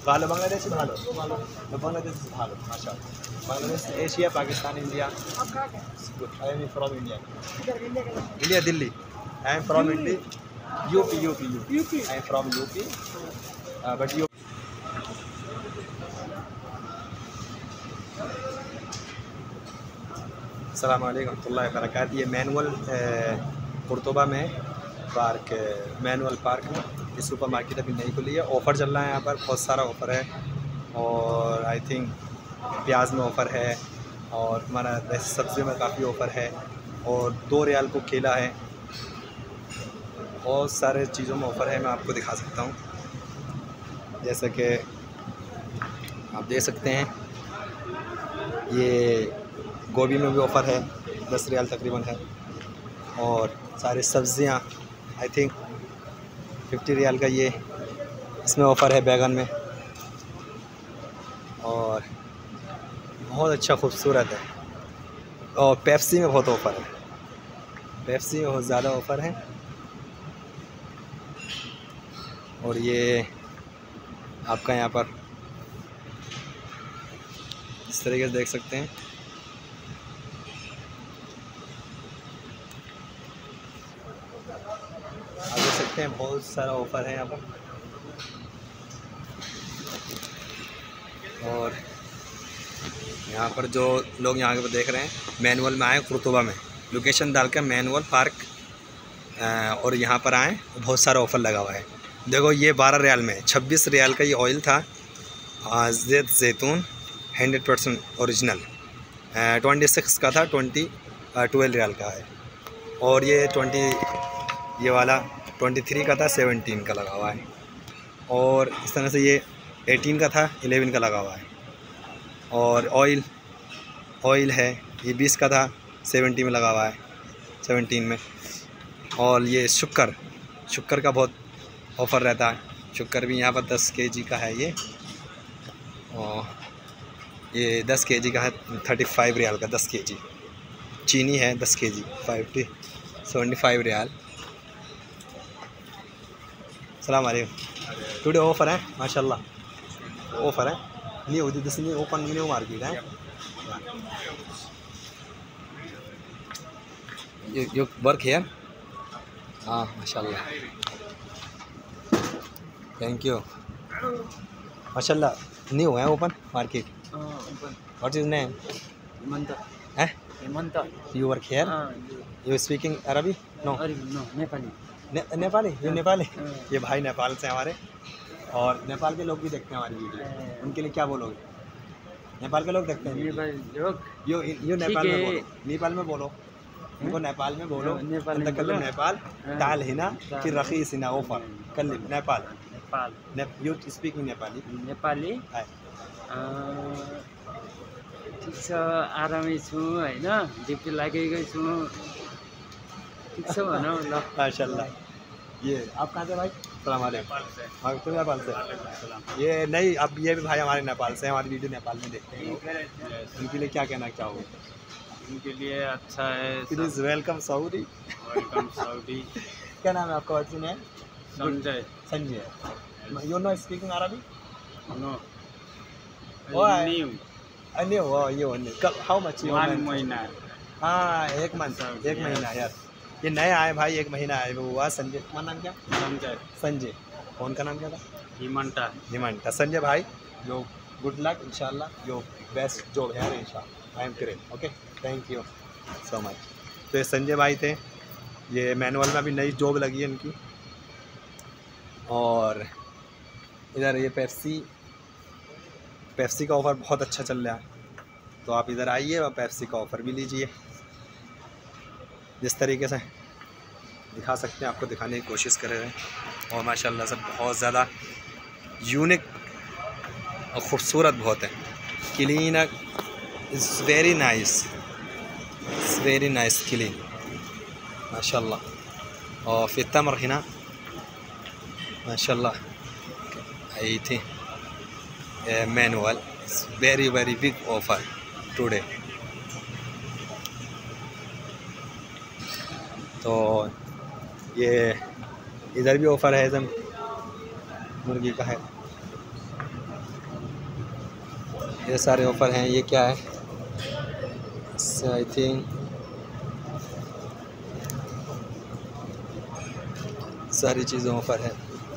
ভালো বাংলাদেশি ভালো বাংলাদেশি ভালো মাশাআল্লাহ Bangladesh Asia Pakistan India good I am from India India Delhi I am from India UP I am from UP but you अस्सलाम वालेकुम रहमतुल्लाहि व बरकातहू। ये मैनुअल कुर्तुबा में पार्क मैनुअल पार्क में ये सुपर मार्केट अभी नहीं खुली है। ऑफ़र चल रहा है यहाँ पर, बहुत सारा ऑफ़र है और आई थिंक प्याज में ऑफ़र है और हमारा सब्ज़ी में काफ़ी ऑफ़र है और 2 रियाल को केला है। बहुत सारे चीज़ों में ऑफ़र है, मैं आपको दिखा सकता हूँ। जैसे कि आप देख सकते हैं ये गोभी में भी ऑफ़र है, 10 रियाल तकरीबन है और सारी सब्ज़ियाँ आई थिंक 50 रियाल का ये इसमें ऑफ़र है बैगन में और बहुत अच्छा खूबसूरत है। और पेप्सी में बहुत ऑफ़र है, पेप्सी में बहुत ज़्यादा ऑफ़र है। और ये आपका यहाँ पर इस तरीके से देख सकते हैं। आप देख सकते हैं बहुत सारा ऑफ़र है यहाँ पर। और यहाँ पर जो लोग यहाँ पर देख रहे हैं मैनुअल में आए कुर्तुबा में, लोकेशन डालकर मैनुअल पार्क और यहाँ पर आए, बहुत सारा ऑफ़र लगा हुआ है। देखो ये 12 रियाल में 26 रियाल का ये ऑयल था, जैतून 100% ओरिजिनल, 26 का था 12 रियाल का है और ये 20 ये वाला 23 का था 17 का लगा हुआ है और इस तरह से ये 18 का था 11 का लगा हुआ है। और ऑयल है ये 20 का था 70 में लगा हुआ है 17 में। और ये शुक्कर का बहुत ऑफ़र रहता है, शुक्कर भी यहाँ पर 10 केजी का है ये और ये 10 केजी का है 35 रियाल का 10 केजी। चीनी है 10 केजी 75 रियाल। सलाम अलैकुम। टुडे ऑफ़र है माशाल्लाह, ऑफ़र है new this new open new market है। You work here? हाँ माशाल्लाह, थैंक यू माशाल्लाह। न्यू है open market. What is name? Hemant. You work here? You speaking अरबी? नो नेपाली। नेपाली? ये नेपाली? ये भाई नेपाल से हमारे और नेपाल के लोग भी देखते हैं हमारी वीडियो, उनके लिए क्या बोलोगे? नेपाल के लोग देखते हैं यो नेपाल में बोलो, नेपाल में बोलो उनको, नेपाल में बोलो। नेपाल ताल हिना फिर रखी सिना ऑफर कल नेपाल यू स्पीकिंग नेपाली? ठिक छ, आरामै छु हैन, ड्युटी लागेकै छु, ठिक छ भनौँ ल। माशाल्लाह। ये आप कहाँ से भाई? सलाम वालेकुम। तुम नेपाल से? ये नहीं, अब ये भी भाई हमारे नेपाल से, हमारी वीडियो नेपाल में देखते हैं लोग, उनके लिए क्या कहना चाहोगे? उनके लिए अच्छा है। It is welcome Saudi. Welcome Saudi. क्या नाम है आपका? What's name? Sanjay. You no speaking अरबी? नो। न्यू कब हाउ मच? 1 महीना। हाँ 1 मंथ, 1 महीना यार। ये नए आए भाई, 1 महीना आए वो हुआ। संजय, तुम्हारा नाम क्या? संजय। फोन का नाम क्या था? हिमंता। संजय भाई यो गुड लक इंशाल्लाह, यो बेस्ट जॉब है इंशाल्लाह। I am great. Okay thank you so much. तो ये संजय भाई थे, ये मैनुअल में अभी नई जॉब लगी है इनकी। और इधर ये पेप्सी का ऑफ़र बहुत अच्छा चल रहा है, तो आप इधर आइए और पेप्सी का ऑफ़र भी लीजिए। जिस तरीके से दिखा सकते हैं आपको दिखाने की कोशिश कर रहे हैं। और माशाल्लाह से बहुत ज़्यादा यूनिक और ख़ूबसूरत बहुत है। Clean is very nice clean माशाल्लाह। और फिर तमर हिना माशाल्लाह आई थी manual very big offer today. तो ये इधर भी ऑफ़र है, मुर्गी का है ये सारे ऑफ़र हैं। ये क्या है, आई थिंक सारी चीज़ें ऑफ़र है।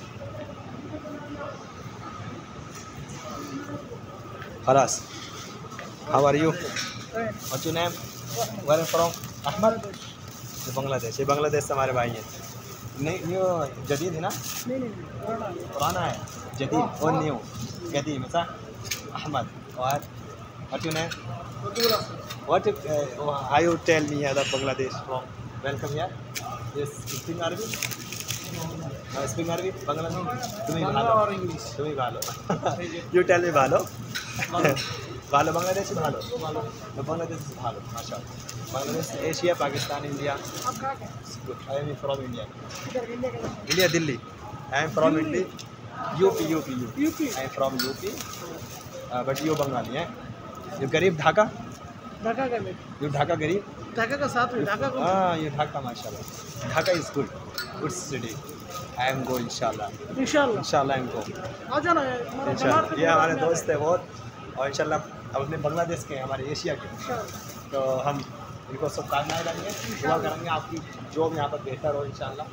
खलास, how are you, what's your name, where are from? Ahmed, ये बांग्लादेश, ये बांग्लादेश से हमारे भाई हैं। नहीं ये जदीद है ना? नहीं पुराना है, जदीद और न्यू कदीम ऐसा। अहमद, और what's your name, what how you tell me the Bangladesh from, welcome here, yes speak अरबी, स्पीक अरबी बांग्लादेश, তুমি ভালো আর ইংলিশ, তুমি ভালো, ইউ টেল মি ভালো, ভালো বাংলাদেশি ভালো, বাংলাদেশ ভালো মাশাআল্লাহ, Bangladesh, Asia, Pakistan, India. I am from India, India Delhi. I am from India, UP, I am from UP, but you Bengali है। यू गरीब ढाका, यू ढाका गरीब, ढाका का साथ में, ढाका हाँ ये ढाका माशाल्लाह, Dhaka is good city. I am go इंशाल्लाह आई एम गो, आ जाना इंशाल्लाह। ये हमारे दोस्त है बहुत, और इंशाल्लाह अपने बांग्लादेश के, हमारे एशिया के, तो हम इनको शुभकामनाएं देंगे, दुआ करेंगे आपकी जॉब यहाँ पर बेहतर हो इंशाल्लाह।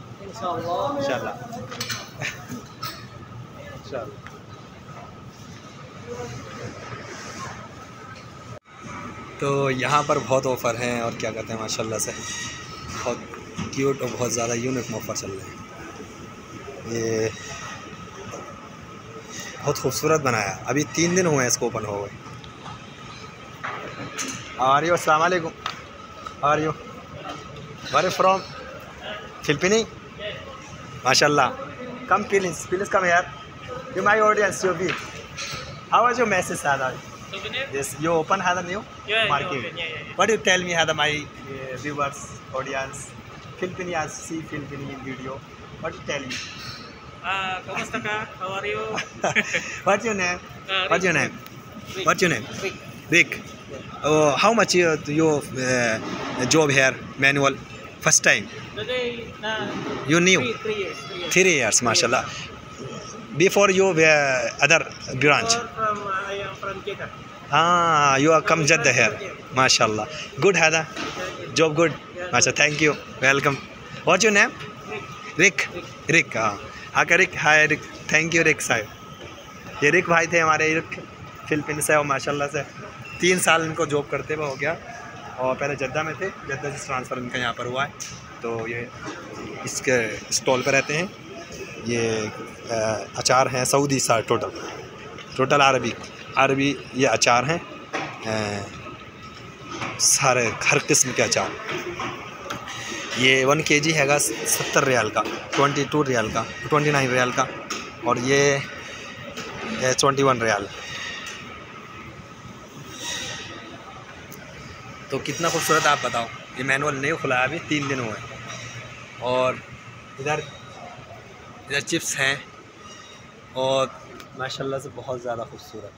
तो यहाँ पर बहुत ऑफ़र हैं और क्या कहते हैं माशाल्लाह से बहुत क्यूट और बहुत ज़्यादा यूनिक ऑफ़र चल रहे हैं। ये बहुत खूबसूरत बनाया, अभी 3 दिन हुए हैं इसको ओपन हो गए। आर यू, अस्सलाम वालेकुम, are you, where from, Filipino, माशाल्लाह, कम प्लीज कम यार, you my audience, you be, how was your message सादा, yes you open had a new market, what do you tell me had my viewers audience Filipinas see Filipino video, what do you tell me, Kamusta ka? How are you? what's your name, what's your name, Rick. Oh, how much your job here, manual, first time you new 3 years mashallah, before you were other branch, I am from Jeddah. you are come Jeddah here, mashallah, good hada job, good mashallah, thank you, welcome, what's your name, Rick, हाँ का रिक, हाय रिक, thank you रिक साहब। ये रिक भाई थे हमारे, रिक Philippine से, और माशाल्लाह से 3 साल इनको जॉब करते हुए हो गया, और पहले जद्दा में थे, जद्दा से ट्रांसफ़र इनका यहाँ पर हुआ है। तो ये इसके स्टॉल पर रहते हैं। ये अचार हैं सऊदी सार, टोटल अरबी ये अचार हैं, सारे हर किस्म के अचार। ये 1 kg हैगा 70 रियाल का, 22 रियाल का, 29 रियाल का, और ये 21 रियाल। तो कितना खूबसूरत आप बताओ। ये मैनुअल नहीं खुला है, अभी 3 दिन हुए हैं। और इधर चिप्स हैं, और माशाल्लाह से बहुत ज़्यादा खूबसूरत।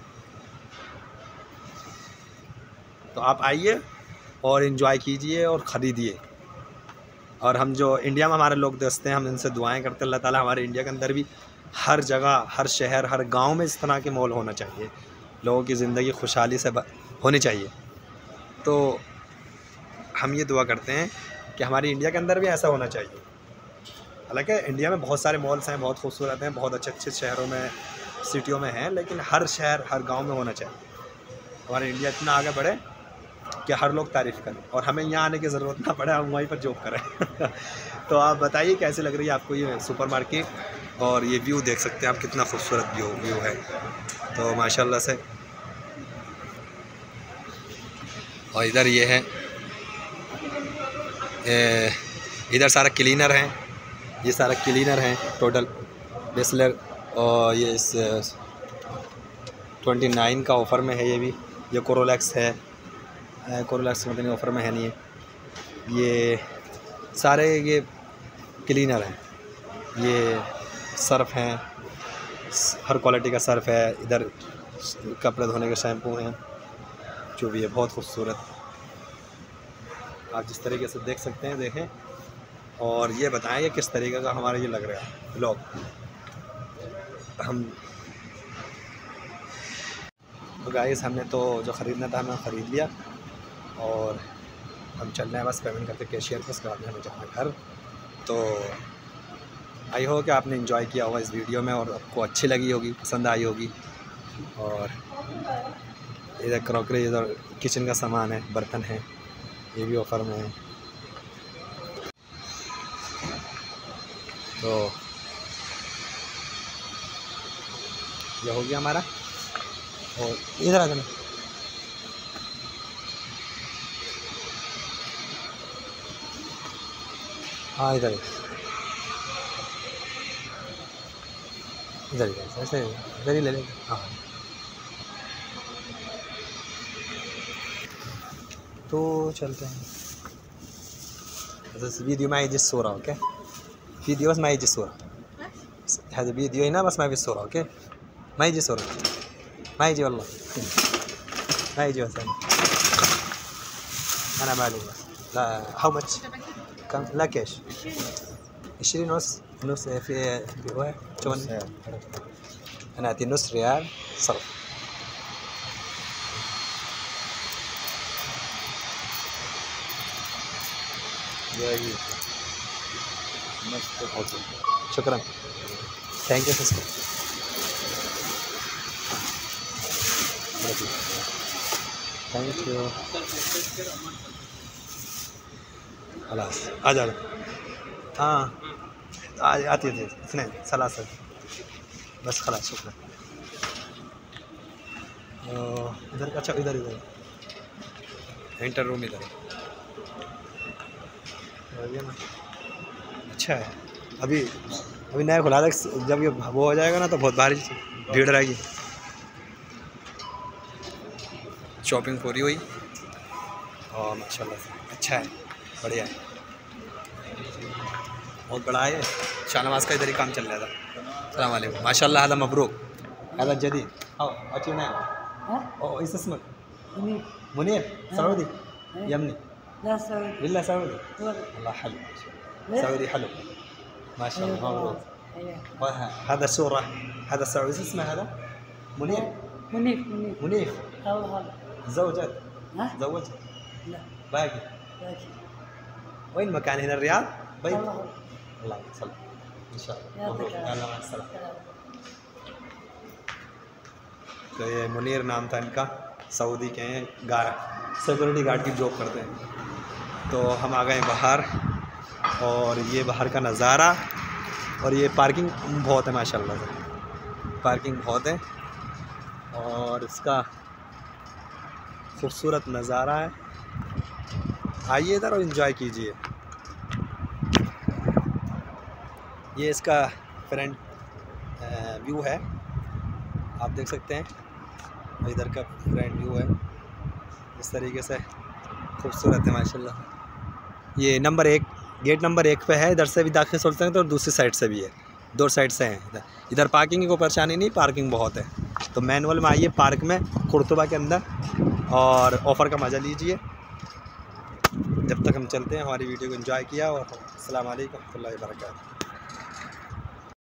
तो आप आइए और इन्जॉय कीजिए और ख़रीदिए। और हम जो इंडिया में हमारे लोग दोस्त हैं, हम इनसे दुआएं करते हैं अल्लाह ताला हमारे इंडिया के अंदर भी हर जगह, हर शहर, हर गांव में इस तरह के मॉल होना चाहिए, लोगों की ज़िंदगी खुशहाली से होनी चाहिए। तो हम ये दुआ करते हैं कि हमारी इंडिया के अंदर भी ऐसा होना चाहिए। हालांकि इंडिया में बहुत सारे मॉल्स हैं, बहुत खूबसूरत हैं, बहुत अच्छे शहरों में, सिटियों में हैं, लेकिन हर शहर, हर गाँव में होना चाहिए। हमारा इंडिया इतना आगे बढ़े कि हर लोग तारीफ़ करें, और हमें यहाँ आने की ज़रूरत ना पड़े, हम वहीं पर जॉब करें। तो आप बताइए कैसे लग रही है आपको ये सुपरमार्केट, और ये व्यू देख सकते हैं आप, कितना खूबसूरत व्यू है। तो माशाल्लाह से। और इधर ये है, इधर सारा क्लीनर हैं, ये सारा क्लीनर हैं टोटल बेसलर, और ये इस 29 का ऑफ़र में है। ये भी, ये कोरोलैक्स है, कोरोलैक्स मतलब ऑफ़र में है नहीं है। ये सारे ये क्लीनर हैं, ये सर्फ़ हैं, हर क्वालिटी का सर्फ़ है। इधर कपड़े धोने के शैम्पू हैं, जो भी है बहुत खूबसूरत। आप जिस तरीके से देख सकते हैं देखें, और ये बताएं कि किस तरीके का हमारा ये लग रहा है ब्लॉग। हम तो गाइस हमने तो जो ख़रीदना था हमें ख़रीद लिया और हम चल रहे हैं बस पेमेंट करके कैशियर को, उसके बाद में हमें जाना घर। तो आई हो कि आपने एंजॉय किया होगा इस वीडियो में और आपको अच्छी लगी होगी, पसंद आई होगी। और इधर क्रॉकरी, इधर किचन का सामान है, बर्तन है, ये भी ऑफ़र में है। तो ये हो गया हमारा। और इधर आ जाना, हाँ इधर इधर ऐसे इधर ही ले लेंगे। हाँ तो चलते हैं। بس فيديو معي يجي الصورة اوكي، فيديو بس ما يجي الصورة، هذا فيديو هنا بس ما في الصورة اوكي، ما يجي صورة، ما يجي والله ما يجي بس أنا مالي بس. لا how much كم؟ لا كاش 20 نص في واحد شلون؟ أنا أعطي نص ريال صرف. شكرا ثانك يو سيستر. Thank you. खलास आ जाओ। हाँ आती है इतने सलासत बस खलास शुक्र। इधर अच्छा इधर इंटर रूम इधर ना अच्छा है। अभी नया खुला था, जब ये वो हो जाएगा ना तो बहुत भारी भीड़ रहेगी। शॉपिंग पूरी हुई और माशाल्लाह से अच्छा है, बढ़िया है, बहुत बड़ा है। शाहनवाज का इधर ही काम चल रहा था। अस्सलाम वालेकुम माशाल्लाह हदा मबरूक हदा जदीद अच्छी ना ओ इस اسمك منير سعودي يمني لا سعودي بالله سعودي والله حلو سعودي حلو ما شاء الله مبروك. هذا صورة هذا سعودي اسمه هذا منير منيف الله زوجت زوجت لا باقي وين مكان هنا الرياض بيت الله يسلمك ان شاء الله مبروك يلا مع السلامة. तो ये मुनीर नाम था इनका, सऊदी के हैं, सिक्योरिटी गार्ड की जॉब करते हैं। तो हम आ गए बाहर और ये बाहर का नज़ारा और ये पार्किंग बहुत है माशाल्लाह से, पार्किंग बहुत है और इसका खूबसूरत नज़ारा है। आइए इधर और एंजॉय कीजिए। ये इसका फ्रंट व्यू है, आप देख सकते हैं, इधर का फ्रंट व्यू है इस तरीके से, खूबसूरत है माशाल्लाह। ये नंबर 1 गेट नंबर 1 पे है, इधर से भी दाखिल सोच सकते हैं तो दूसरी साइड से भी है, 2 साइड से हैं। इधर पार्किंग की कोई परेशानी नहीं, पार्किंग बहुत है। तो मैनुअल में आइए पार्क में कुर्तुबा के अंदर और ऑफ़र का मज़ा लीजिए। जब तक हम चलते हैं, हमारी वीडियो को एंजॉय किया और अस्सलाम वालेकुम रहमतुल्लाहि व बरकातहू।